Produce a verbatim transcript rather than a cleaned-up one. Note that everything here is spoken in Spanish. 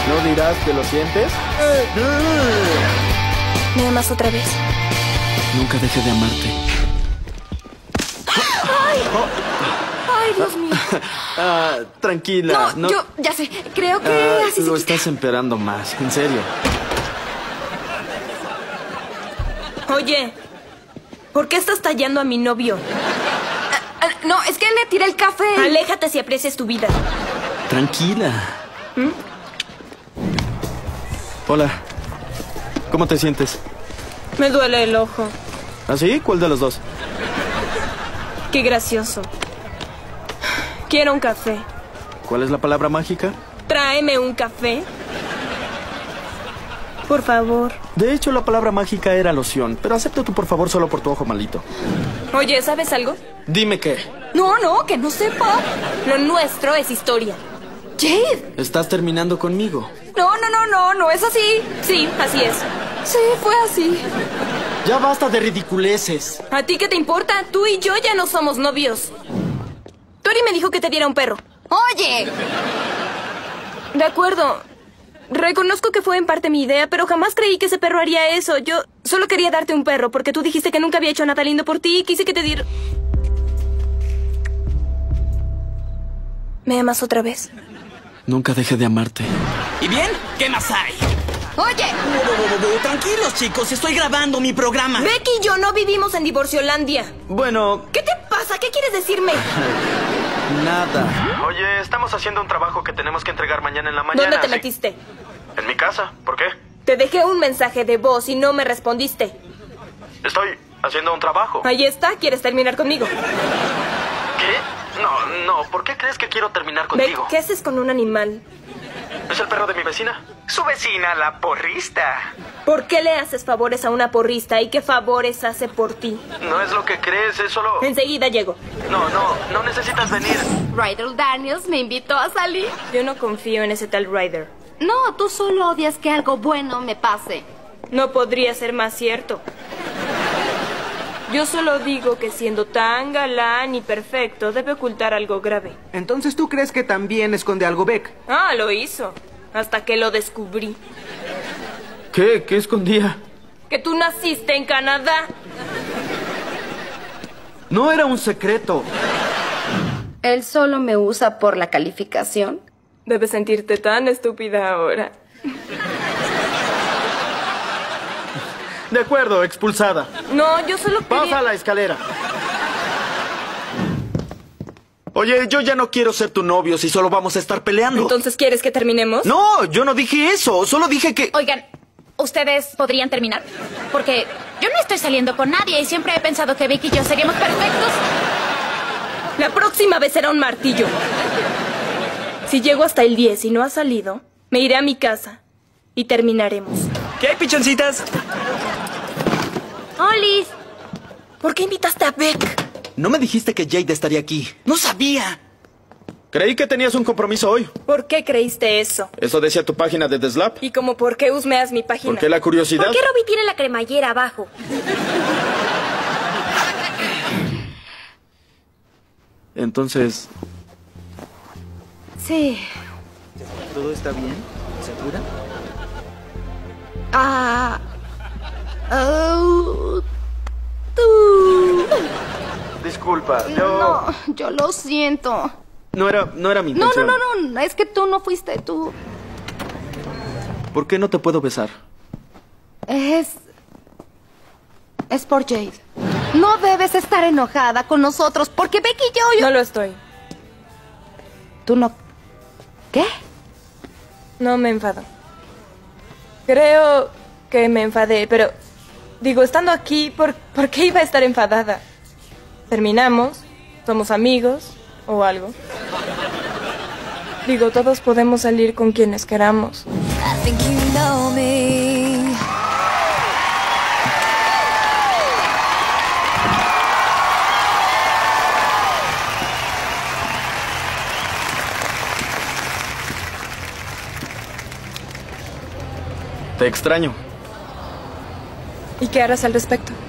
¿No dirás que lo sientes? ¿Me amas otra vez? Nunca deje de amarte. ¡Ay! ¡Ay, Dios mío! Ah, tranquila. No, yo ya sé. Creo que Ah, así se lo quita. estás empeorando más, en serio. Oye, ¿por qué estás tallando a mi novio? Ah, ah, no, es que le tiré el café. Aléjate si aprecias tu vida. Tranquila. ¿Mm? Hola. ¿Cómo te sientes? Me duele el ojo. ¿Ah, sí? ¿Cuál de los dos? Qué gracioso. Quiero un café. ¿Cuál es la palabra mágica? Tráeme un café. Por favor. De hecho, la palabra mágica era loción, pero acepto tu por favor solo por tu ojo malito. Oye, ¿sabes algo? Dime qué. No, no, que no sepa. Lo nuestro es historia. Jade. ¿Estás terminando conmigo? No, no, no, no, no es así. Sí, así es. Sí, fue así. Ya basta de ridiculeces. ¿A ti qué te importa? Tú y yo ya no somos novios. Tori me dijo que te diera un perro. ¡Oye! De acuerdo. Reconozco que fue en parte mi idea, pero jamás creí que ese perro haría eso. Yo solo quería darte un perro porque tú dijiste que nunca había hecho nada lindo por ti y quise que te diera... ¿Me amas otra vez? Nunca deje de amarte. ¿Y bien? ¿Qué más hay? ¡Oye! Tranquilos, chicos, estoy grabando mi programa. Becky y yo no vivimos en Divorciolandia. Bueno... ¿Qué te pasa? ¿Qué quieres decirme? Nada. Oye, estamos haciendo un trabajo que tenemos que entregar mañana en la mañana. ¿Dónde te así- metiste? En mi casa. ¿Por qué? Te dejé un mensaje de voz y no me respondiste. Estoy haciendo un trabajo. Ahí está, ¿quieres terminar conmigo? ¿Qué? No, no. ¿Por qué crees que quiero terminar Beck, contigo? ¿qué haces con un animal? Es el perro de mi vecina. Su vecina, la porrista. ¿Por qué le haces favores a una porrista y qué favores hace por ti? No es lo que crees, es solo... Enseguida llego. No, no, no necesitas venir. Ryder Daniels me invitó a salir. Yo no confío en ese tal Ryder. No, tú solo odias que algo bueno me pase. No podría ser más cierto. Yo solo digo que siendo tan galán y perfecto debe ocultar algo grave. Entonces, ¿tú crees que también esconde algo Beck? Ah, lo hizo. Hasta que lo descubrí. ¿Qué? ¿Qué escondía? Que tú naciste en Canadá. No era un secreto. Él solo me usa por la calificación. Debes sentirte tan estúpida ahora. De acuerdo, expulsada. No, yo solo quería... Pasa la escalera. Oye, yo ya no quiero ser tu novio si solo vamos a estar peleando. ¿Entonces quieres que terminemos? No, yo no dije eso. Solo dije que... Oigan, ¿ustedes podrían terminar? Porque yo no estoy saliendo con nadie y siempre he pensado que Vicky y yo seríamos perfectos. La próxima vez será un martillo. Si llego hasta el diez y no ha salido, me iré a mi casa y terminaremos. ¿Qué hay, pichoncitas? ¡Olis! ¿Por qué invitaste a Beck? No me dijiste que Jade estaría aquí. No sabía. Creí que tenías un compromiso hoy. ¿Por qué creíste eso? Eso decía tu página de The Slap. ¿Y como por qué husmeas mi página? ¿Por qué la curiosidad? ¿Por qué Robbie tiene la cremallera abajo? Entonces, Sí. ¿Todo está bien? ¿Segura? Ah. Oh, tú. disculpa, yo... No, yo lo siento. No era, no era mi No, no, intención. no, no. Es que tú no fuiste tú. ¿Por qué no te puedo besar? Es. Es por Jade. No debes estar enojada con nosotros porque Becky y yo. yo... No lo estoy. Tú no. ¿Qué? No me enfado. Creo que me enfadé, pero... Digo, estando aquí, ¿por, ¿por qué iba a estar enfadada? Terminamos, somos amigos o algo. Digo, todos podemos salir con quienes queramos. I think you know me. Te extraño. ¿Y qué harás al respecto?